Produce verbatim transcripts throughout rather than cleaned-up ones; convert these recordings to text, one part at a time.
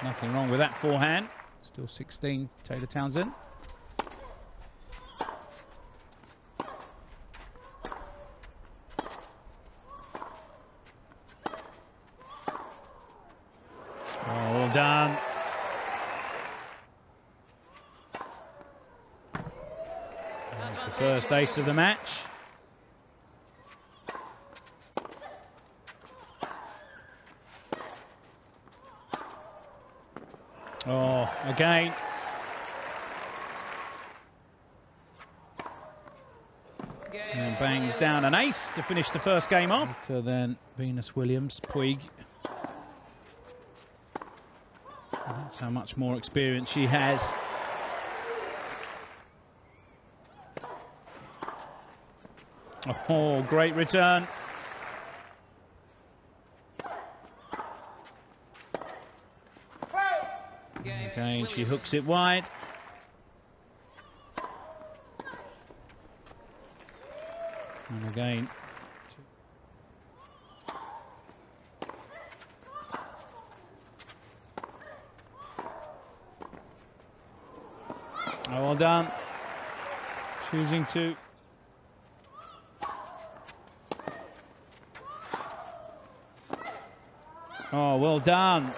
Nothing wrong with that forehand. Still sixteen, Taylor Townsend. Oh, well done. That's the first ace of the match. Oh, again. And bangs down an ace to finish the first game off. Later then Venus Williams, Puig. So that's how much more experience she has. Oh, great return. Again, she hooks it wide. And again. Oh, well done. Choosing to. Oh, well done.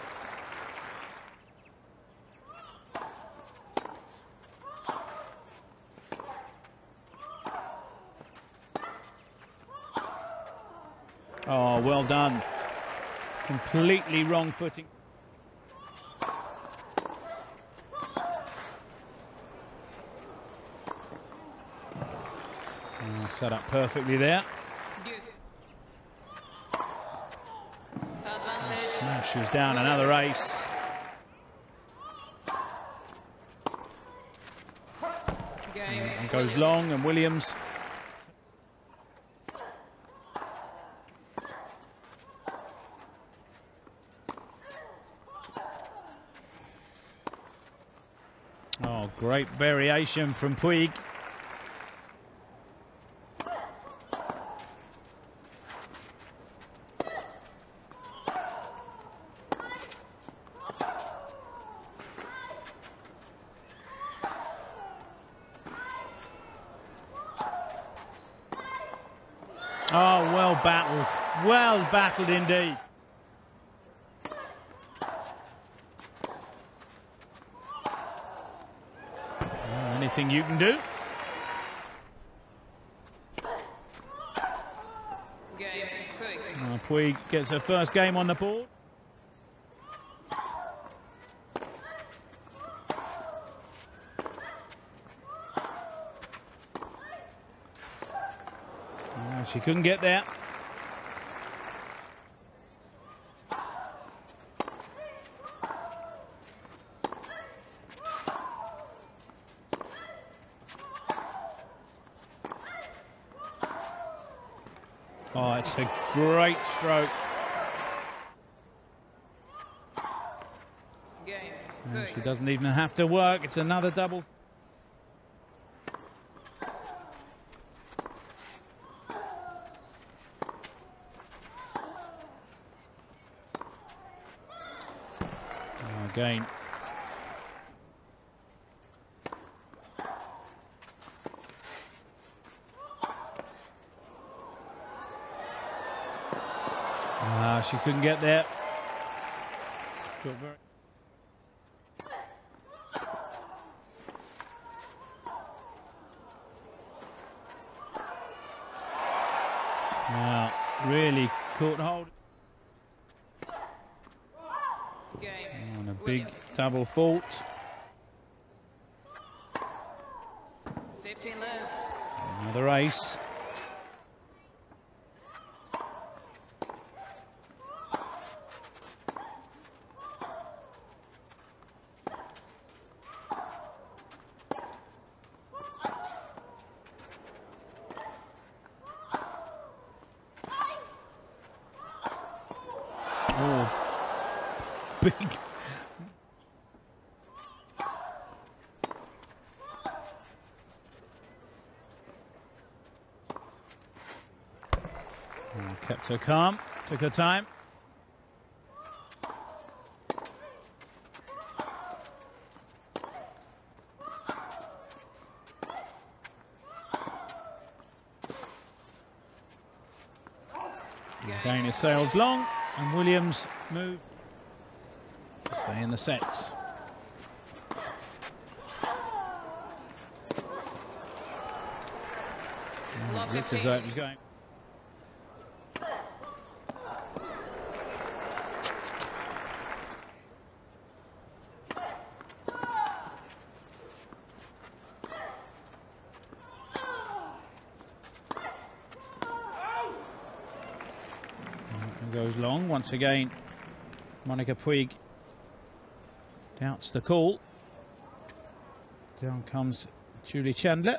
Oh, well done. Completely wrong footing. Oh, set up perfectly there. Smashes down another ace. And goes long, and Williams. Oh, great variation from Puig. Oh, well battled. Well battled indeed. Oh, anything you can do. Oh, Puig gets her first game on the board. Oh, she couldn't get there. Oh, it's a great stroke. And she doesn't even have to work. It's another double. Oh, again. Ah, she couldn't get there. Now, really caught hold. On a big double fault. fifteen left. Another ace. Oh, big. Oh, kept her calm, took her time. Again, it sails long, and Williams move to stay in the sets. It looked as though it was going. Goes long once again. Monica Puig doubts the call. Down comes Julie Chandler,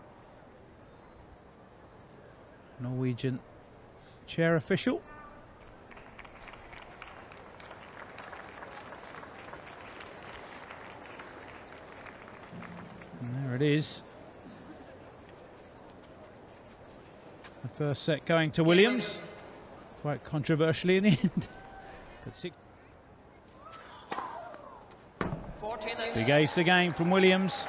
Norwegian chair official. And there it is. The first set going to Williams. Quite controversially in the end. But six. Big ace again from Williams.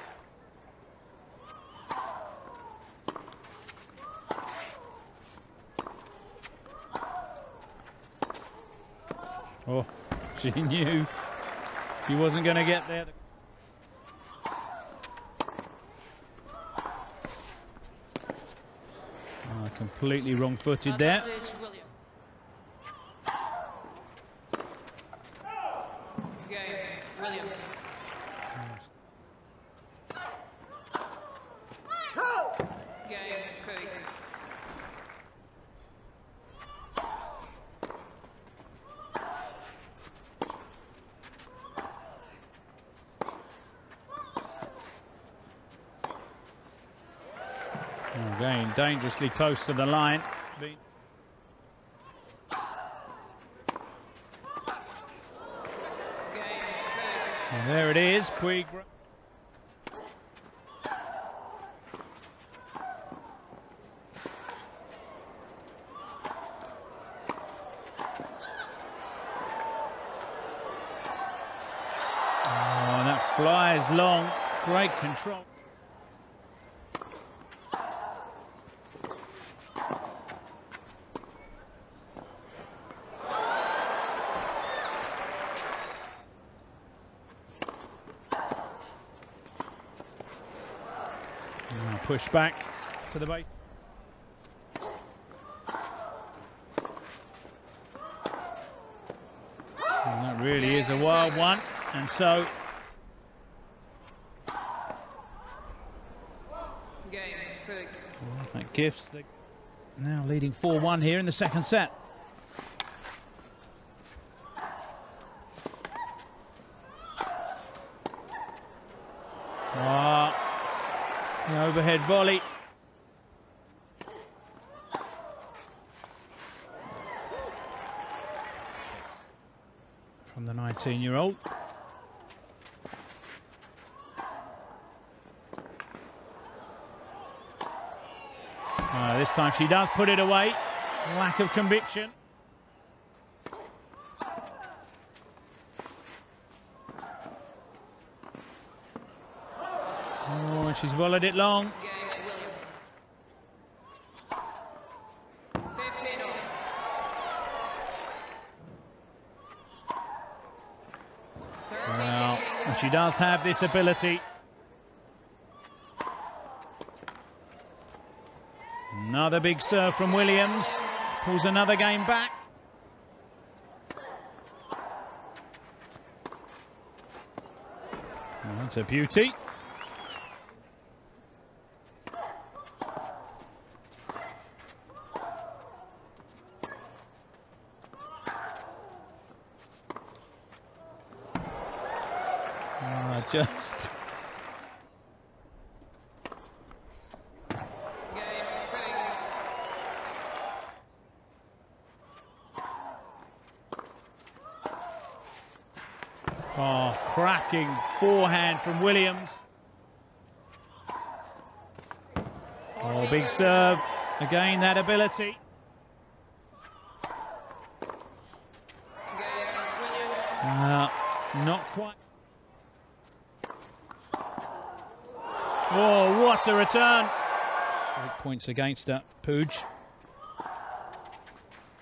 Oh, she knew she wasn't going to get there. Oh, completely wrong-footed there. Again, dangerously close to the line. And there it is, Puig. Oh, and that flies long. Great control. Push back to the base. And that really is a wild one, and so that gifts the, now leading four one here in the second set. Ah. The overhead volley. From the nineteen-year-old. Uh, this time she does put it away. Lack of conviction. Oh, she's volleyed it long. Well, she does have this ability. Another big serve from Williams. Pulls another game back. Oh, that's a beauty. Uh, just oh, cracking forehand from Williams. Oh, big serve. Again, that ability. Uh, not quite. Oh, what a return. Eight points against that, Puig.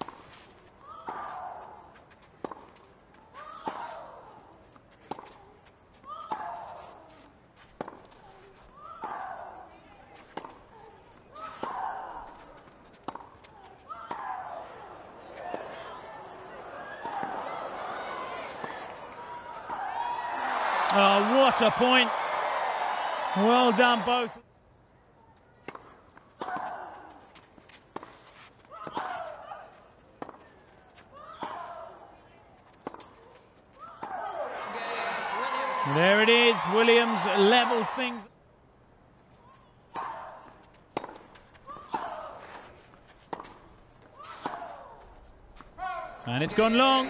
Oh, what a point. Well done, both. There it is. Williams levels things. And it's gone long.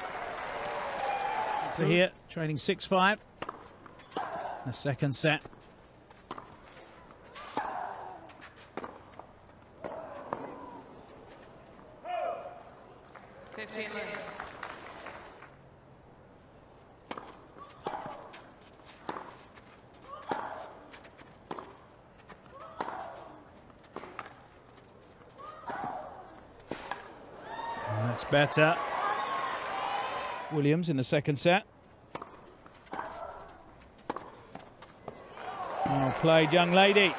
So here, trailing six five. The second set. fifteen left. That's better. Williams in the second set. Well played, young lady.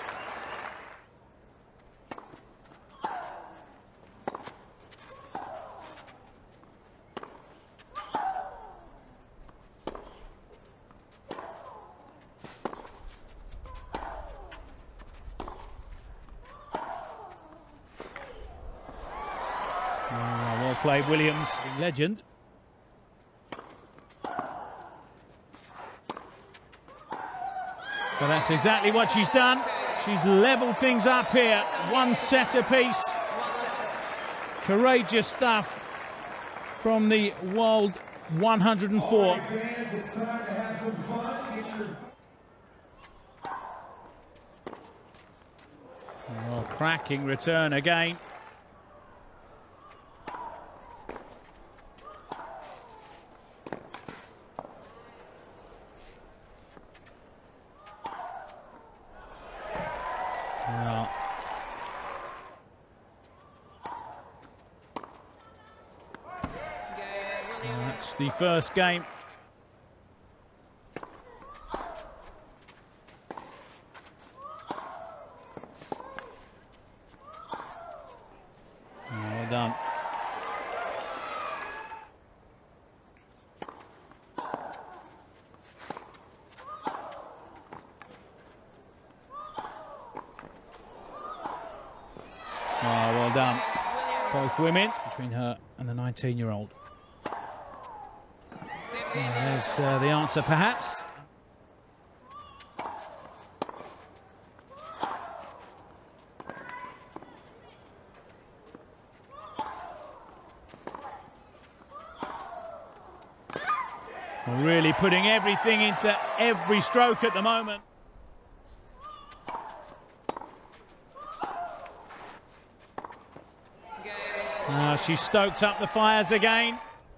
Oh, well played, Williams. Legend. But that's exactly what she's done. She's levelled things up here. One set apiece. Courageous stuff from the world one hundred and four. Oh, cracking return again. Well, that's the first game. Well done. Oh, well done. Both women, between her and the nineteen-year-old. There's uh, the answer, perhaps. Well, really putting everything into every stroke at the moment. Uh, she stoked up the fires again.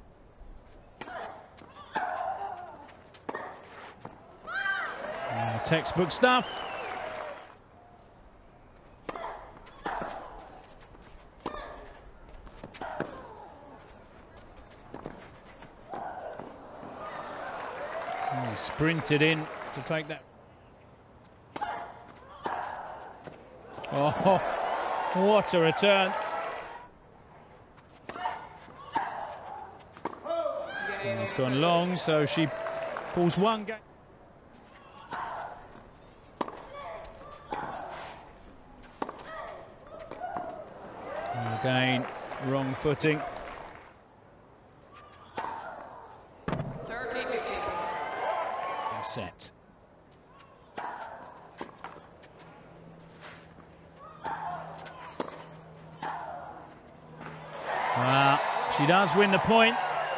Uh, textbook stuff. Oh, sprinted in to take that. Oh, what a return. And it's gone long, so she pulls one game. And again, wrong footing. thirteen fifteen. Set. Well, she does win the point.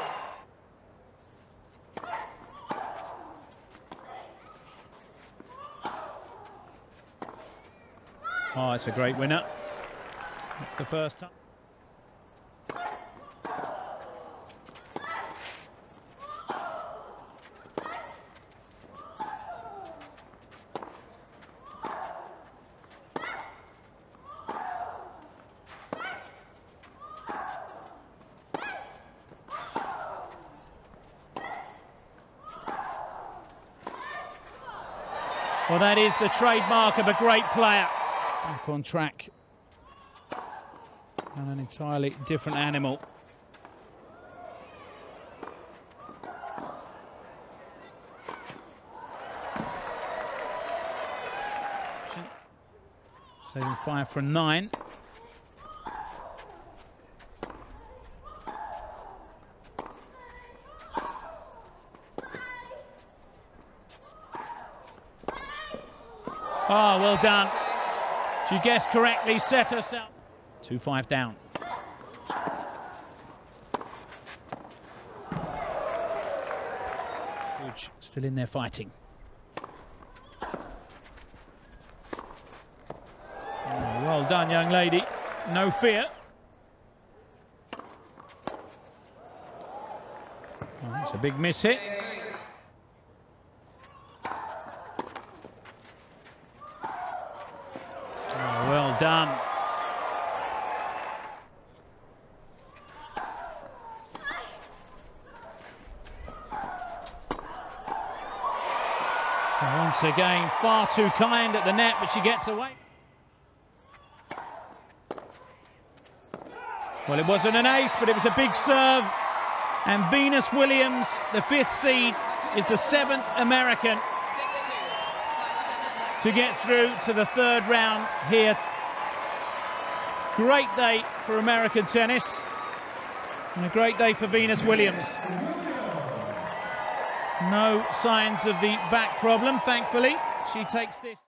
Oh, it's a great winner. The first time. Well, that is the trademark of a great player. Back on track. And an entirely different animal. Saving five from nine. Oh, well done. She guessed correctly, set herself. two five down. Puig still in there fighting. Oh, well done, young lady. No fear. Oh, it's a big miss hit. Oh, well done. And once again, far too kind at the net, but she gets away. Well, it wasn't an ace, but it was a big serve. And Venus Williams, the fifth seed, is the seventh American to get through to the third round here. Great day for American tennis and a great day for Venus Williams. No signs of the back problem, thankfully. She takes this.